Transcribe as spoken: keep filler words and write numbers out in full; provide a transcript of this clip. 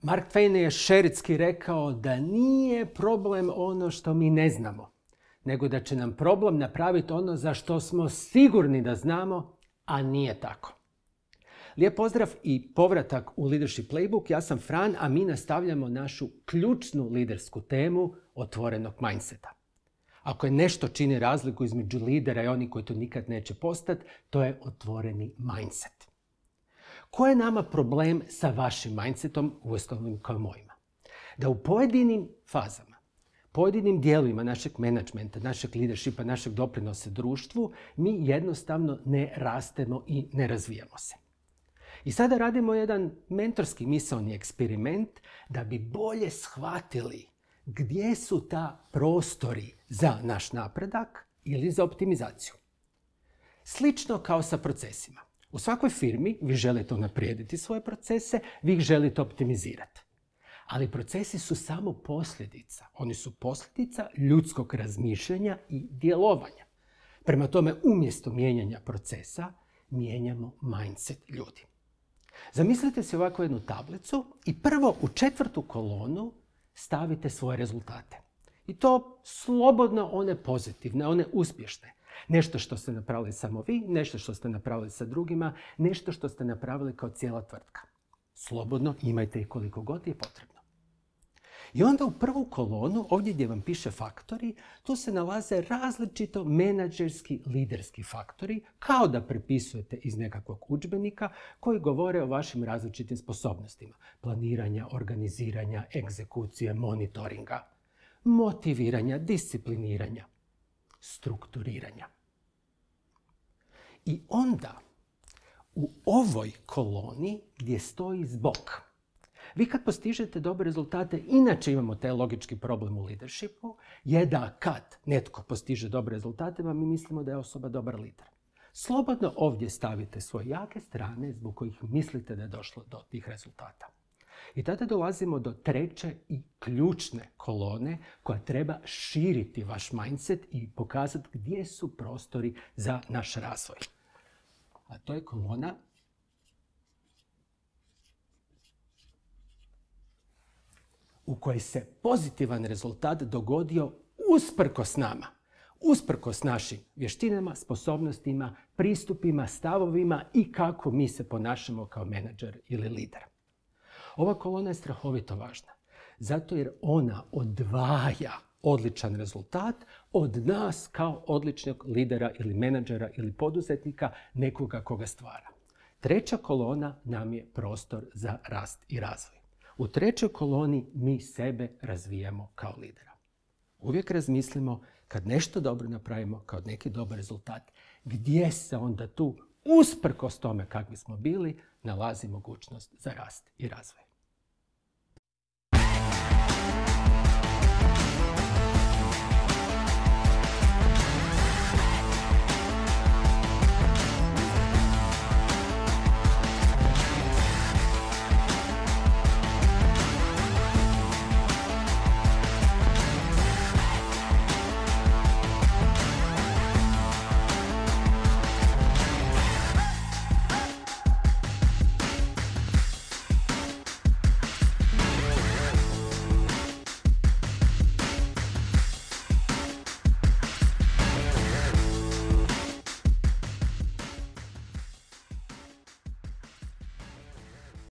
Mark Twain je šeritski rekao da nije problem ono što mi ne znamo, nego da će nam problem napraviti ono za što smo sigurni da znamo, a nije tako. Lijep pozdrav i povratak u Leadership Playbook. Ja sam Fran, a mi nastavljamo našu ključnu lidersku temu otvorenog mindseta. Ako je nešto čini razliku između lidera i onih koji to nikad neće postati, to je otvoreni mindset. Koji je nama problem sa vašim mindsetom, uostalom kao mojima? Da u pojedinim fazama, pojedinim dijelovima našeg menadžmenta, našeg leadershipa, našeg doprinosa društvu, mi jednostavno ne rastemo i ne razvijamo se. I sada radimo jedan mentorski misaoni eksperiment da bi bolje shvatili gdje su ta prostori za naš napredak ili za optimizaciju. Slično kao sa procesima. U svakoj firmi vi želite unaprijediti svoje procese, vi ih želite optimizirati. Ali procesi su samo posljedica. Oni su posljedica ljudskog razmišljanja i djelovanja. Prema tome, umjesto mijenjanja procesa, mijenjamo mindset ljudi. Zamislite se ovako jednu tablicu i prvo u četvrtu kolonu stavite svoje rezultate. I to slobodno one pozitivne, one uspješne. Nešto što ste napravili samo vi, nešto što ste napravili sa drugima, nešto što ste napravili kao cijela tvrtka. Slobodno imajte ih koliko god je potrebno. I onda u prvu kolonu, ovdje gdje vam piše faktori, tu se nalaze različito menadžerski, liderski faktori, kao da prepisujete iz nekakvog udžbenika koji govore o vašim različitim sposobnostima. Planiranja, organiziranja, egzekucije, monitoringa, motiviranja, discipliniranja, strukturiranja. I onda u ovoj koloni gdje stoji zbog, vi kad postižete dobre rezultate, inače imamo taj logički problem u leadershipu, je da kad netko postiže dobre rezultate, mi mislimo da je osoba dobar lider. Slobodno ovdje stavite svoje jake strane zbog kojih mislite da je došlo do tih rezultata. I tada dolazimo do treće i ključne kolone koja treba širiti vaš mindset i pokazati gdje su prostori za naš razvoj. A to je kolona u kojoj se pozitivan rezultat dogodio usprkos nama. Usprkos našim vještinama, sposobnostima, pristupima, stavovima i kako mi se ponašamo kao menadžer ili lider. Ova kolona je strahovito važna, zato jer ona odvaja odličan rezultat od nas kao odličnog lidera ili menadžera ili poduzetnika, nekoga koga stvara. Treća kolona nam je prostor za rast i razvoj. U trećoj koloni mi sebe razvijamo kao lidera. Uvijek razmislimo kad nešto dobro napravimo, kao neki dobar rezultat, gdje se onda tu, usprkos tome kakvi smo bili, nalazi mogućnost za rast i razvoj.